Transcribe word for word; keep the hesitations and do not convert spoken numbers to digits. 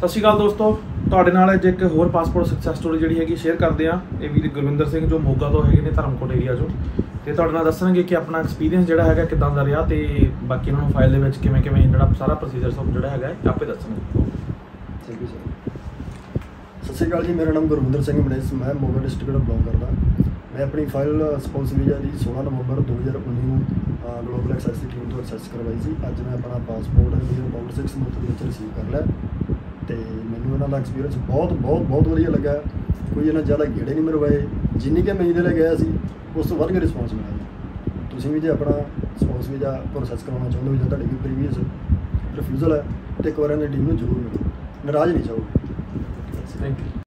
ਸਤਿ ਸ਼੍ਰੀ ਅਕਾਲ ਦੋਸਤੋ, ਤੁਹਾਡੇ ਨਾਲ ਅੱਜ ਇੱਕ ਹੋਰ ਪਾਸਪੋਰਟ ਸਕਸੈਸ ਸਟੋਰੀ ਜਿਹੜੀ ਹੈਗੀ ਸ਼ੇਅਰ ਕਰਦੇ ਆ। ਇਹ ਵੀਰ ਗੁਰਵਿੰਦਰ ਸਿੰਘ ਜੋ ਮੋਗਾ ਤੋਂ ਹੈਗੇ ਨੇ, ਧਰਮਕੋਟ ਏਰੀਆ ਚੋਂ, ਤੇ ਤੁਹਾਡੇ ਨਾਲ ਦੱਸਣਗੇ ਕਿ ਆਪਣਾ ਐਕਸਪੀਰੀਅੰਸ ਜਿਹੜਾ ਹੈਗਾ ਕਿੱਦਾਂ ਦਾ ਰਿਹਾ ਤੇ ਬਾਕੀ ਇਹਨਾਂ ਨੂੰ ਫਾਈਲ ਦੇ ਵਿੱਚ ਕਿਵੇਂ ਕਿਵੇਂ ਜਿਹੜਾ ਸਾਰਾ ਪ੍ਰੋਸੀਜਰ ਸਭ ਜਿਹੜਾ ਹੈਗਾ ਆਪੇ ਦੱਸਣਗੇ। Thank you sir. Sat Sri ਅਕਾਲ ਜੀ, ਮੇਰਾ ਨਾਮ ਗੁਰਵਿੰਦਰ ਸਿੰਘ ਮਨੇਸ, ਮੈਂ ਮੋਗਾ ਡਿਸਟ੍ਰਿਕਟ ਤੋਂ ਬਿਲੋਂਗ ਕਰਦਾ। ਮੈਂ ਆਪਣੀ ਫਾਈਲ ਸਪਾਊਸ ਵੀਜ਼ਾ ਦੀ ਸੋਲਾਂ ਨਵੰਬਰ ਦੋ ਹਜ਼ਾਰ ਉੱਨੀ ਨੂੰ ਗਲੋਬਲ ਐਕਸੈਸ ਦੀ ਟੀਮ ਤੋਂ ਐਕਸੈਸ ਕਰਵਾਈ ਸੀ। ਅੱਜ ਮੈਂ ਆਪਣਾ ਪਾਸਪੋਰਟ ਅਬਾਊਟ ਸਿਕਸ ਮੰਥ ਦੇ ਵਿੱਚ ਰਿਸੀਵ ਕਰ ਲਿਆ ਤੇ ਮੈਨੂੰ ਇਹਨਾਂ ਦਾ ਐਕਸਪੀਰੀਅੰਸ ਬਹੁਤ ਬਹੁਤ ਬਹੁਤ ਵਧੀਆ ਲੱਗਾ। ਕੋਈ ਇਹਨਾਂ ਜ਼ਿਆਦਾ ਗੇੜੇ ਨਹੀਂ ਮਰਵਾਏ, ਜਿੰਨੀ ਕਿ ਉਮੀਦ ਲੈ ਗਿਆ ਸੀ ਉਸ ਤੋਂ ਵੱਧ ਕੇ ਰਿਸਪੌਂਸ ਮਿਲਿਆ। ਤੁਸੀਂ ਵੀ ਜੇ ਆਪਣਾ ਸਪਾਊਸ ਵੀਜ਼ਾ ਪ੍ਰੋਸੈਸ ਕਰਵਾਉਣਾ ਚਾਹੁੰਦੇ ਹੋ ਜਾਂ ਤੁਹਾਡੀ ਕੋਈ ਪ੍ਰੀਵੀਅਸ ਰਿਫਿਊਜ਼ਲ ਹੈ ਤਾਂ ਇੱਕ ਵਾਰ ਇਹਨਾਂ ਦੀ ਟੀਮ ਨੂੰ ਜ਼ਰੂਰ ਮਿਲੋ, ਨਾਰਾਜ਼ ਨਹੀਂ ਚਾਹੋਗੇ। Thank you.